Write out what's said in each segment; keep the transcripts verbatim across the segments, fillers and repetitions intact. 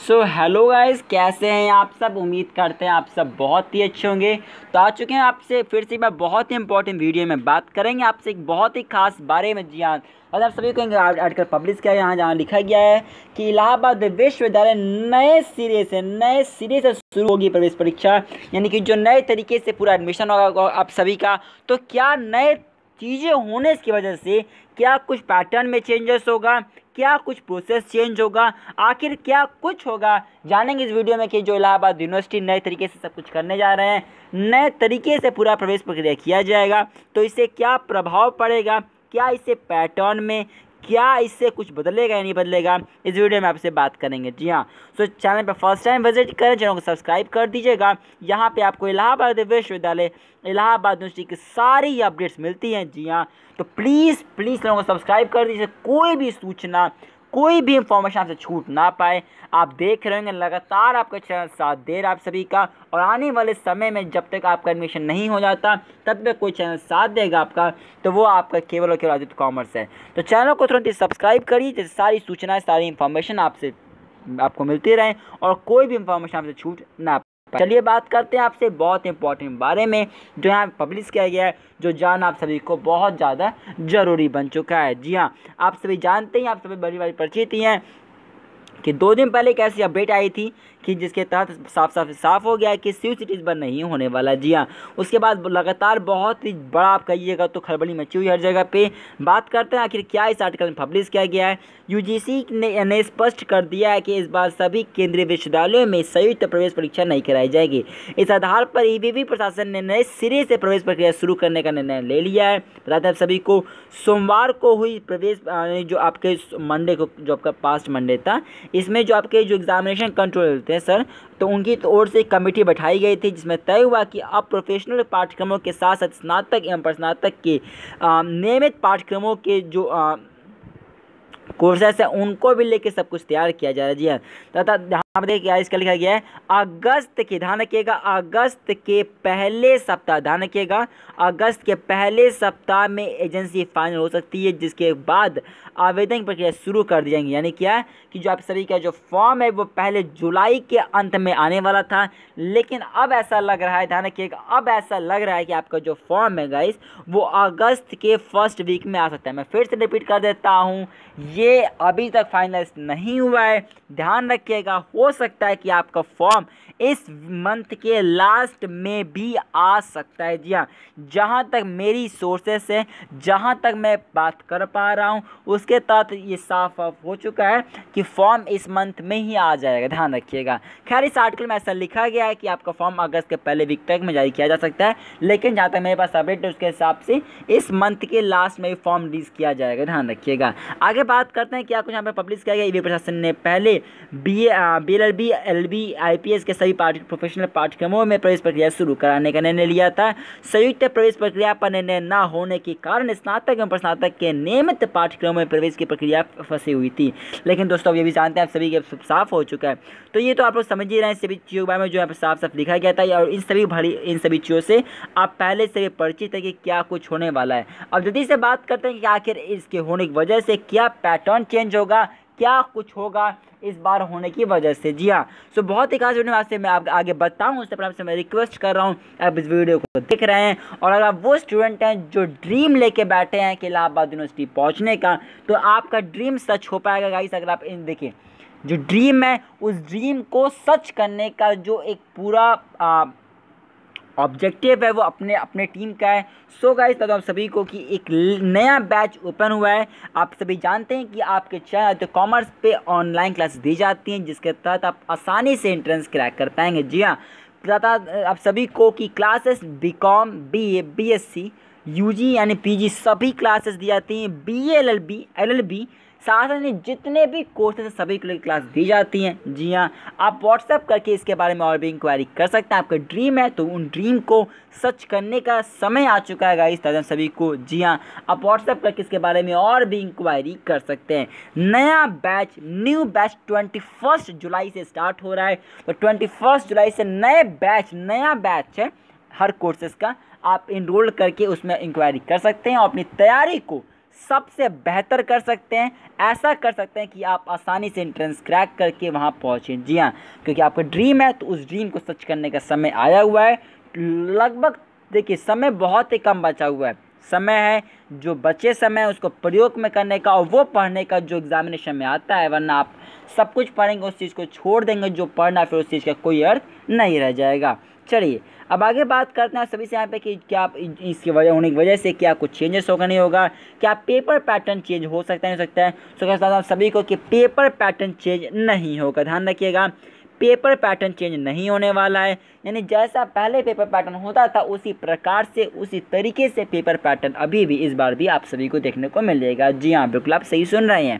So hello guys, कैसे हैं आप सब। उम्मीद करते हैं आप सब बहुत ही अच्छे होंगे। तो आ चुके हैं आपसे फिर से एक बार बहुत ही इंपॉर्टेंट वीडियो में बात करेंगे आपसे एक बहुत ही खास बारे में। जी हाँ, और आप सभी को आर्टिकल पब्लिश किया गया है जहाँ लिखा गया है कि इलाहाबाद विश्वविद्यालय नए सिरे से नए सिरे से शुरू होगी प्रवेश परीक्षा, यानी कि जो नए तरीके से पूरा एडमिशन होगा आप सभी का। तो क्या नए चीज़ें होने की वजह से क्या कुछ पैटर्न में चेंजेस होगा, क्या कुछ प्रोसेस चेंज होगा, आखिर क्या कुछ होगा, जानेंगे इस वीडियो में कि जो इलाहाबाद यूनिवर्सिटी नए तरीके से सब कुछ करने जा रहे हैं, नए तरीके से पूरा प्रवेश प्रक्रिया किया जाएगा। तो इससे क्या प्रभाव पड़ेगा, क्या इससे पैटर्न में क्या इससे कुछ बदलेगा या नहीं बदलेगा, इस वीडियो में आपसे बात करेंगे। जी हाँ, सो चैनल पर फर्स्ट टाइम विजिट करें, चैनल को सब्सक्राइब कर दीजिएगा। यहाँ पे आपको इलाहाबाद विश्वविद्यालय इलाहाबाद यूनिवर्सिटी की सारी अपडेट्स मिलती हैं। जी हाँ, तो प्लीज़ प्लीज़ चैनल को सब्सक्राइब कर दीजिए, कोई भी सूचना कोई भी इंफॉर्मेशन आपसे छूट ना पाए। आप देख रहे होंगे लगातार आपका चैनल साथ दे रहा है आप सभी का, और आने वाले समय में जब तक आपका एडमिशन नहीं हो जाता तब तक कोई चैनल साथ देगा आपका, तो वो आपका केवल और केवल आदित्य कॉमर्स है। तो चैनल को तुरंत ही सब्सक्राइब करिए जिससे सारी सूचनाएं सारी इंफॉर्मेशन आपसे आपको मिलती रहें और कोई भी इंफॉर्मेशन आपसे छूट ना। चलिए बात करते हैं आपसे बहुत इंपॉर्टेंट बारे में जो यहाँ पब्लिश किया गया है, जो जान आप सभी को बहुत ज़्यादा ज़रूरी बन चुका है। जी हाँ, आप सभी जानते हैं, आप सभी बड़ी बड़ी परिचित ही हैं कि दो दिन पहले एक ऐसी अपडेट आई थी कि जिसके तहत साफ साफ साफ हो गया है कि सीयू सिटीज़ बंद नहीं होने वाला। जी हाँ, उसके बाद लगातार बहुत ही बड़ा आप कहिएगा तो खलबली मची हुई हर जगह पे। बात करते हैं आखिर क्या इस आर्टिकल में पब्लिश किया गया है। यूजीसी ने, ने स्पष्ट कर दिया है कि इस बार सभी केंद्रीय विश्वविद्यालयों में संयुक्त प्रवेश परीक्षा नहीं कराई जाएगी। इस आधार पर ईबीवी प्रशासन ने नए सिरे से प्रवेश प्रक्रिया शुरू करने का निर्णय ले लिया है। बताते हैं सभी को सोमवार को हुई प्रवेश जो आपके मंडे को जो आपका पास्ट मंडे था, इसमें जो आपके जो एग्जामिनेशन कंट्रोल होते हैं सर, तो उनकी ओर से कमेटी बैठाई गई थी जिसमें तय हुआ कि अब प्रोफेशनल पाठ्यक्रमों के साथ साथ स्नातक एवं स्नातक के नियमित पाठ्यक्रमों के जो कोर्सेस है उनको भी लेके सब कुछ तैयार किया जा रहा है। जी हाँ, तथा यहाँ पर देखिए इसका लिखा गया है अगस्त के ध्यान रखिएगा अगस्त के पहले सप्ताह ध्यान रखिएगा अगस्त के पहले सप्ताह में एजेंसी फाइनल हो सकती है, जिसके बाद आवेदन प्रक्रिया शुरू कर दी जाएंगी। यानी क्या कि जो आप सभी का जो फॉर्म है वो पहले जुलाई के अंत में आने वाला था, लेकिन अब ऐसा लग रहा है ध्यान रखिएगा अब ऐसा लग रहा है कि आपका जो फॉर्म है गाइस वो अगस्त के फर्स्ट वीक में आ सकता है। मैं फिर से रिपीट कर देता हूँ, ये अभी तक फाइनलाइज नहीं हुआ है, ध्यान रखिएगा। हो सकता है कि आपका फॉर्म इस मंथ के लास्ट में भी आ सकता है। जी हाँ, जहाँ तक मेरी सोर्सेस है, जहाँ तक मैं बात कर पा रहा हूँ उसके तहत ये साफ साफ हो चुका है कि फॉर्म इस मंथ में ही आ जाएगा, ध्यान रखिएगा। खैर इस आर्टिकल में ऐसा लिखा गया है कि आपका फॉर्म अगस्त के पहले वीक तक में जारी किया जा सकता है, लेकिन जहाँ तक मेरे पास अपडेट है उसके हिसाब से इस मंथ के लास्ट में भी फॉर्म रिलीज किया जाएगा, ध्यान रखिएगा। आगे बात करते हैं क्या कुछ यहाँ पर पब्लिश किया गया। ईबी प्रशासन ने पहले B B L L B L B I P S के सभी प्रोफेशनल पाठ्यक्रमों में प्रवेश प्रक्रिया शुरू कराने का निर्णय लिया था। संयुक्त प्रवेश प्रक्रिया पर निर्णय न होने के कारण स्नातक एवं स्नातक के नियमित पाठ्यक्रमों में प्रवेश की प्रक्रिया फंसी हुई थी, लेकिन दोस्तों अब ये भी जानते हैं आप सभी के साफ हो चुका है। तो ये तो आप लोग समझ ही रहे हैं सभी चीज़ों के बारे में जो यहाँ पर साफ साफ लिखा गया था, और इन सभी भरी इन सभी चीज़ों से आप पहले से परिचित है कि क्या कुछ होने वाला है। अब जल्दी से बात करते हैं कि आखिर इसके होने की वजह से क्या पैटर्न चेंज होगा, क्या कुछ होगा इस बार होने की वजह से। जी हाँ, सो बहुत ही खास वीडियो में मैं आप आगे बताऊँ उससे पहले आपसे मैं रिक्वेस्ट कर रहा हूँ आप इस वीडियो को देख रहे हैं, और अगर आप वो स्टूडेंट हैं जो ड्रीम लेके बैठे हैं कि इलाहाबाद यूनिवर्सिटी पहुँचने का, तो आपका ड्रीम सच हो पाएगा गाइस। अगर आप इन देखिए जो ड्रीम है उस ड्रीम को सच करने का जो एक पूरा आ, ऑब्जेक्टिव है वो अपने अपने टीम का है। सो गाइस बता आप सभी को कि एक नया बैच ओपन हुआ है। आप सभी जानते हैं कि आपके चैनल तो कॉमर्स पे ऑनलाइन क्लास दी जाती हैं जिसके तहत आप आसानी से एंट्रेंस क्रैक कर पाएंगे। जी हाँ, बता आप सभी को कि classes B com B A B S C U G यानी पी जी सभी क्लासेस दी जाती हैं। B L L B L L B साथ ही जितने भी कोर्सेज हैं सभी के लिए क्लास दी जाती हैं। जी हाँ, आप व्हाट्सएप करके इसके बारे में और भी इंक्वायरी कर सकते हैं। आपका ड्रीम है तो उन ड्रीम को सच करने का समय आ चुका है गाइस दादा सभी को। जी हाँ, आप व्हाट्सएप करके इसके बारे में और भी इंक्वायरी कर सकते हैं। नया batch new batch twenty first जुलाई से स्टार्ट हो रहा है, तो ट्वेंटी फर्स्ट जुलाई से नए बैच नया बैच है हर कोर्सेज का, आप इनरोल करके उसमें इंक्वायरी कर सकते हैं और अपनी तैयारी को सबसे बेहतर कर सकते हैं, ऐसा कर सकते हैं कि आप आसानी से एंट्रेंस क्रैक करके वहाँ पहुँचें। जी हाँ, क्योंकि आपका ड्रीम है तो उस ड्रीम को सच करने का समय आया हुआ है। लगभग देखिए समय बहुत ही कम बचा हुआ है, समय है जो बचे समय है उसको प्रयोग में करने का और वो पढ़ने का जो एग्जामिनेशन में आता है, वरना आप सब कुछ पढ़ेंगे उस चीज़ को छोड़ देंगे जो पढ़ना, फिर उस चीज़ का कोई अर्थ नहीं रह जाएगा। चलिए अब आगे बात करते हैं सभी से यहाँ पे कि क्या इसकी वजह होने की वजह से क्या कुछ चेंजेस होगा नहीं होगा, क्या पेपर पैटर्न चेंज हो सकता है नहीं हो सकता है। तो कहता हूँ सभी को कि पेपर पैटर्न चेंज नहीं होगा, ध्यान रखिएगा पेपर पैटर्न चेंज नहीं होने वाला है। यानी जैसा पहले पेपर पैटर्न होता था उसी प्रकार से उसी तरीके से पेपर पैटर्न अभी भी इस बार भी आप सभी को देखने को मिलेगा। जी हाँ बिल्कुल आप सही सुन रहे हैं,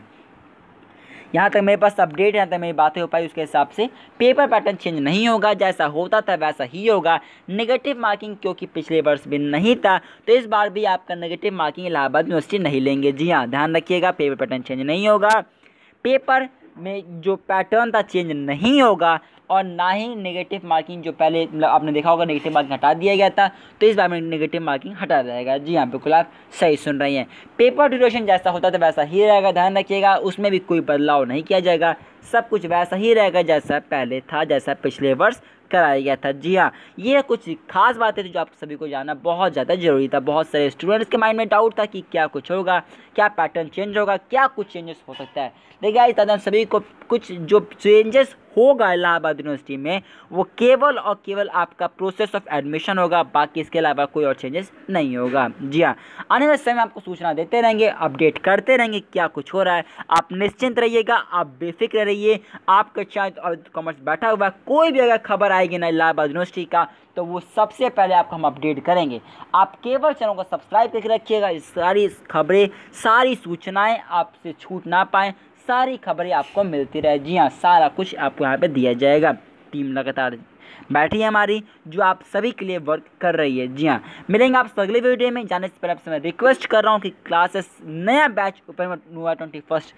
यहाँ तक मेरे पास अपडेट, यहाँ तक मेरी बातें हो पाई उसके हिसाब से पेपर पैटर्न चेंज नहीं होगा, जैसा होता था वैसा ही होगा। नेगेटिव मार्किंग क्योंकि पिछले वर्ष भी नहीं था तो इस बार भी आपका नेगेटिव मार्किंग इलाहाबाद यूनिवर्सिटी नहीं लेंगे। जी हाँ ध्यान रखिएगा पेपर पैटर्न चेंज नहीं होगा, पेपर में जो पैटर्न था चेंज नहीं होगा और ना ही नेगेटिव मार्किंग जो पहले मतलब आपने देखा होगा नेगेटिव मार्किंग हटा दिया गया था तो इस बार में नेगेटिव मार्किंग हटा जाएगा। जी हाँ बिल्कुल आप सही सुन रही हैं, पेपर ड्यूरेशन जैसा होता था वैसा ही रहेगा, ध्यान रखिएगा उसमें भी कोई बदलाव नहीं किया जाएगा, सब कुछ वैसा ही रहेगा जैसा पहले था, जैसा पिछले वर्ष कराया गया था। जी हाँ ये कुछ खास बातें थी जो आप सभी को जानना बहुत ज़्यादा ज़रूरी था। बहुत सारे स्टूडेंट्स के माइंड में डाउट था कि क्या कुछ होगा, क्या पैटर्न चेंज होगा, क्या कुछ चेंजेस हो सकता है। देखिए इस तरह सभी को कुछ जो चेंजेस होगा इलाहाबाद यूनिवर्सिटी में वो केवल और केवल आपका प्रोसेस ऑफ एडमिशन होगा, बाकी इसके अलावा कोई और चेंजेस नहीं होगा। जी हाँ आने वाले समय में आपको सूचना देते रहेंगे, अपडेट करते रहेंगे क्या कुछ हो रहा है। आप निश्चिंत रहिएगा, आप बेफिक्र रहिए, आपका चाहे कॉमर्स बैठा हुआ है कोई भी अगर खबर आएगी ना इलाहाबाद यूनिवर्सिटी का तो वो सबसे पहले आपको हम अपडेट करेंगे। आप केवल चैनल को सब्सक्राइब करके रखिएगा, सारी खबरें सारी सूचनाएँ आपसे छूट ना पाएँ, सारी खबरें आपको मिलती रहे। जी हाँ सारा कुछ आपको यहाँ पे दिया जाएगा, टीम लगातार बैठी है हमारी जो आप सभी के लिए वर्क कर रही है। जी हाँ मिलेंगे आप अगले वीडियो में, जाने से पहले आपसे मैं रिक्वेस्ट कर रहा हूँ कि क्लासेस नया बैच ओपन हुआ ट्वेंटी फर्स्ट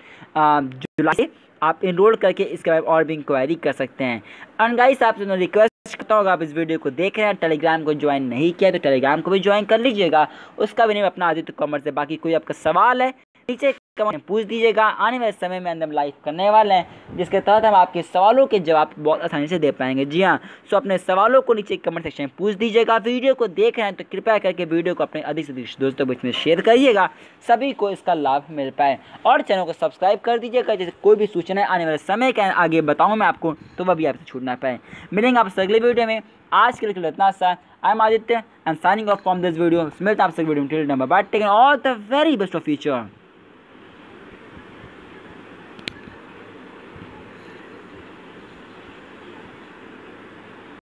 जुलाई से आप इनरोल करके इसके बाद और भी इंक्वायरी कर सकते हैं। एंड गाइस आपसे रिक्वेस्ट करता हूँ आप इस वीडियो को देख रहे हैं टेलीग्राम को ज्वाइन नहीं किया तो टेलीग्राम को भी ज्वाइन कर लीजिएगा, उसका भी नेम अपना आदित्य कॉमर्स है। बाकी कोई आपका सवाल है नीचे कमेंट में पूछ दीजिएगा, आने वाले समय में हम लाइव करने वाले हैं जिसके तहत हम आपके सवालों के जवाब बहुत आसानी से दे पाएंगे। जी हाँ सो अपने सवालों को नीचे कमेंट सेक्शन में पूछ दीजिएगा। वीडियो को देख रहे हैं तो कृपया करके वीडियो को अपने अधिक से अधिक दोस्तों के बीच में शेयर करिएगा, सभी को इसका लाभ मिल पाए और चैनल को सब्सक्राइब कर दीजिएगा जैसे कोई भी सूचना आने वाले समय के आगे बताऊँ मैं आपको तो वह भी आपसे छूट ना पाए। मिलेंगे आपसे अगले वीडियो में, आज के लिए इतना सा। I am Aditya and signing off from this video. मिलते हैं आपसे वीडियो में, till then bye bye, take all the very best of future.